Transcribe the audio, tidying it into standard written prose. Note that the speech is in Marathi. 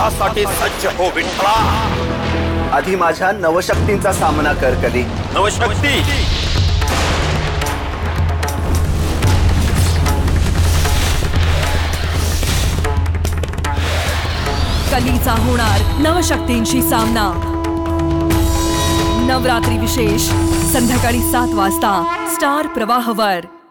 युद्धासाठी सज्ज हो विठ्ठला. आधी माझ्या नवशक्तींचा सामना कर कली. नवशक्ती कलीचा होणार नवशक्तींशी सामना. नवरात्री विशेष संध्याकाळी 7 वाजता स्टार प्रवाहवर.